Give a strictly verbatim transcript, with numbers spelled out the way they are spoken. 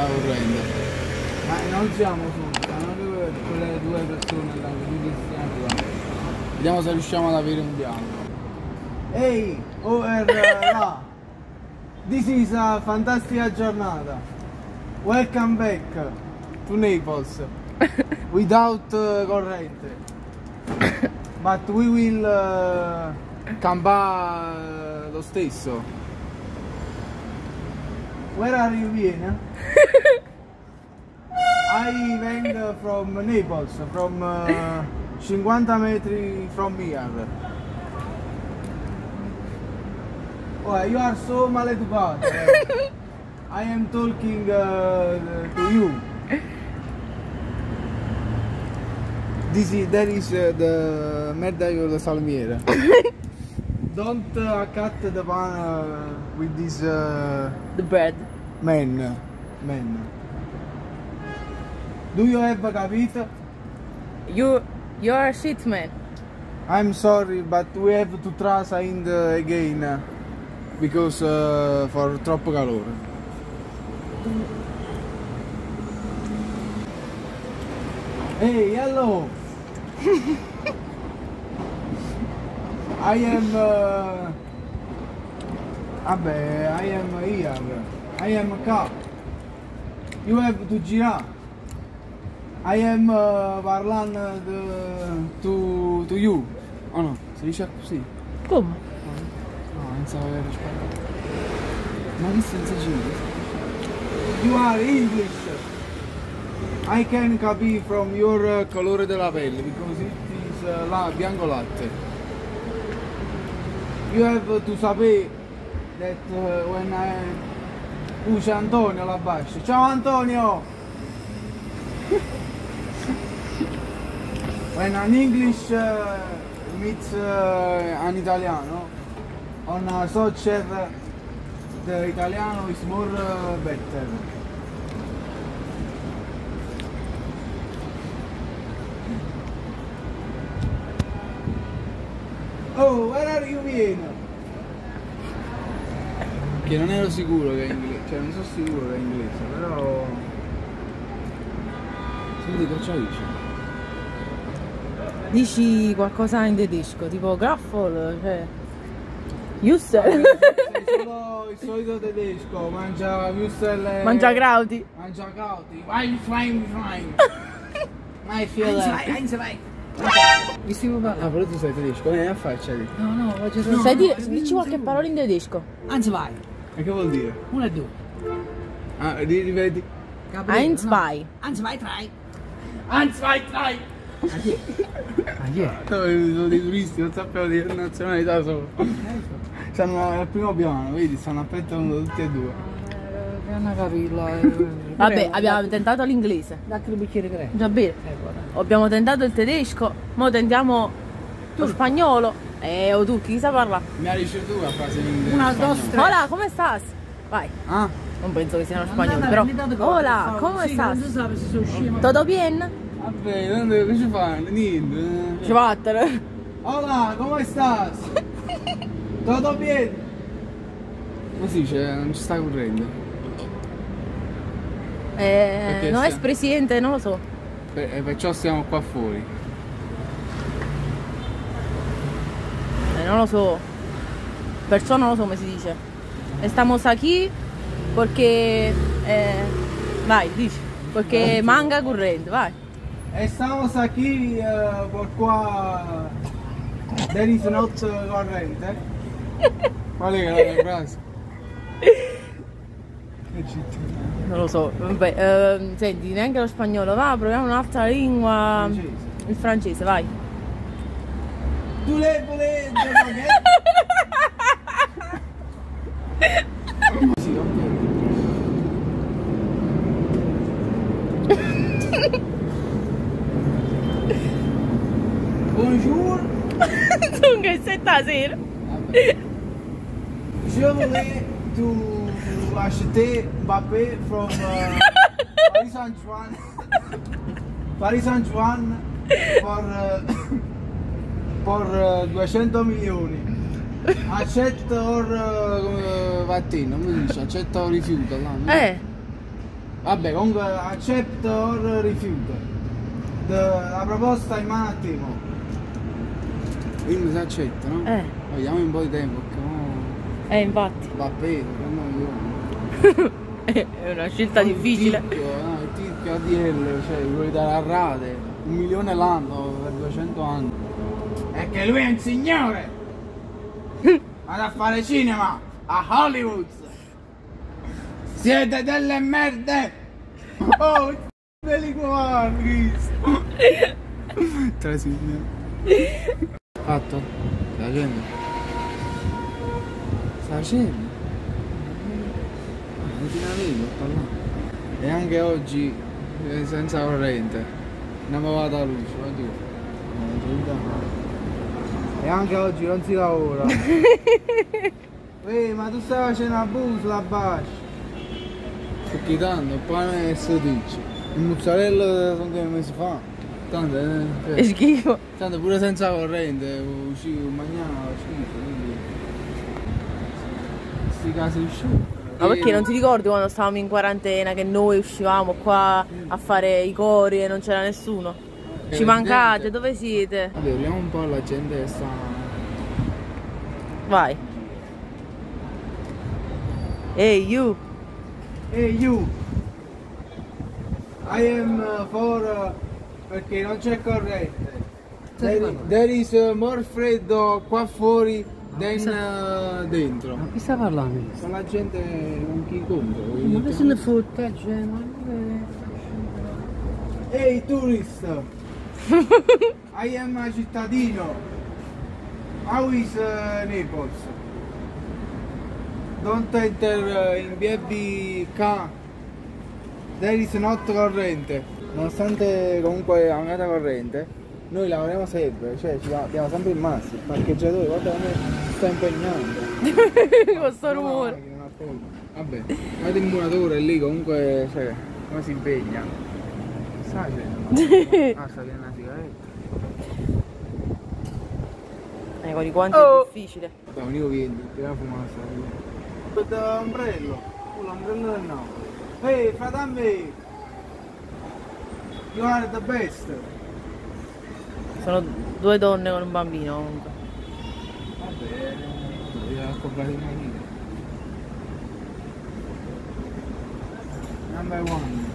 sta correndo. Ma non siamo soli, sono due, quelle due persone là, due cristiani là. Vediamo se riusciamo ad avere un dialogo. Ehi, over uh, là. This is a fantastica giornata. Welcome back to Naples. Without uh, corrente. But we will uh, Campa lo stesso. where are you Vienna? I went from Naples, from uh, cinquanta metri from here. Oh, you are so maleducato. I am talking uh, to you. This is, that is uh, the medaglia salmiere. Don't uh, cut the pan uh, with this uh, The bread. man. Man. Do you have capito? You, you're a shit man. I'm sorry, but we have to translate uh, again uh, because uh, for troppo calore. Hey, hello. I am. Uh, vabbè, I am here. I am cap. You have to girare. I am uh, parlando the- to, to you. Oh no, si dice così. Come? No, non so aver risposto. Ma che senza giro? You are English. I can capire from your uh, colore della pelle because it is uh, la bianco latte. You have to sapere that uh, when I... Uh, c'è Antonio là basso. Ciao Antonio! When an English uh, meets uh, an Italiano on a soccer, the Italiano is more uh, better. Oh, where are you Vienna? Che non ero sicuro che è inglese, cioè non sono sicuro che è inglese, però... Senti che c'ha dice? Dici qualcosa in tedesco, tipo Graffol, cioè... Jusser. Sei solo il solito tedesco, mangia Würstel e... Mangia Grauti. Mangia cauti. Vai, fine, fine. Mai feel Eins, vai. Mi stiamo parlando. Ah, però tu sei tedesco, vieni a faccia lì. No, no, voglio dire. Sai dire, dici qualche parola in tedesco. Eins, vai. E che vuol dire? Uno e due. Ah, ri- rivedi? Gabriele, Eins, no. zwei. Eins, zwei, drei. Eins, zwei, drei. Ah, yeah. No, sono dei turisti, non sappiamo di che nazionalità sono. Stanno al primo piano, vedi, stanno aspettando tutti e due. Che hanno capito. Vabbè, abbiamo tentato l'inglese. Dacchi un bicchiere di greco. Già bene. Eh, guarda. Abbiamo tentato il tedesco, ora tentiamo lo spagnolo. Eh, o tu, chi sa parlare? Mi ha ricevuto la frase in inglese. Una, spagnolo. dos, tre. Hola, come stas? Vai. Ah, Non penso che siano Andate spagnoli, a però. vendere cose, Hola, fa- come sì, stas? Non si sa se sono scemo. Tutto bien? vabbè, non devo, che ci fanno? Niente. Ci vattene. Hola, come stas? Tutto bene? Così cioè, non ci sta correndo. Eh, Perché non è siamo- presidente, non lo so. Per- e perciò stiamo qua fuori. Eh, non lo so. Perciò non lo so come si dice. Estamos aquí perché... Eh, vai, dici. Perché manca corrente, vai. Estamos aquí uh, por qua. There is not uh, corrente. Qual è che è la frase? Che città? Non lo so. Vabbè, ehm, senti, neanche lo spagnolo. Va, proviamo un'altra lingua. Francese. Il francese, vai. Tu le volete Sì, ok. Bonjour. Tu che sei stasera? Je voulais to acheter Mbappé from uh, Paris Saint-Germain. Paris Saint-Germain for uh, for uh, duecento milioni. Accetto or uh, come va a te, non mi dice, accetto o rifiuto là. no? Eh, Vabbè, comunque accept or refute. The- la proposta in mano a te, mo. Quindi si accetta, no? Eh, Vogliamo un po' di tempo, perché mo eh, infatti. va bene, per noi io. È una scelta difficile. Il tizio, no, il tizio A D L, cioè, gli vuoi dare a rate, un milione l'anno per duecento anni. È che lui è un signore! Vado a fare cinema a Hollywood! Siete delle merde! Oh, dei guardi! Trasino. Fatto? Stai facendo? Stai facendo? Non ti navigo a parlare. E anche oggi eh, senza corrente. Non mi va da luce, lo dico. Non ti vedo mai. E anche oggi non si lavora. Ehi, ma tu stai facendo abuso la bascia? Sto chiedendo il pane e sedici. Il mozzarella sono due mesi fa. Tanto, eh, È cioè, schifo. tanto pure senza corrente uscivo, mangiavo schifo, quindi. Sti casi uscivo. Ma perché non ti ricordi quando stavamo in quarantena che noi uscivamo qua a fare i cori e non c'era nessuno? Che Ci la mancate, gente- dove siete? Vabbè, vediamo un po' la gente che sta. Vai. Ehi, you. Hey you! I am uh, for uh, perché non c'è corrente. There, there is uh, more freddo qua fuori than uh, dentro. Ma chi sta parlando? Con la gente con chi compra. Ma che se ne fotte, cioè, ma Hey tourist! I am a cittadino. How is uh, Naples? Don't enter uh, in B B K. There is not corrente. Nonostante comunque mancata corrente, noi lavoriamo sempre, cioè ci va- diamo sempre il massimo. Il parcheggiatore, guarda come si sta impegnando. Con sto rumore. La macchina, una cosa. Vabbè, guarda il muratore lì comunque, cioè, come si impegna. Sta facendo? Ah, sta prendendo una sigaretta. Eh, con i guanti Oh. è difficile. Vabbè, un io vieni, ti la fumare sta lì. With the umbrello. Oh, l'ombrello del Napoli. Hey, fratello! You are the best! Sono due donne con un bambino comunque. Vabbè, devi comprare il manino. Number one.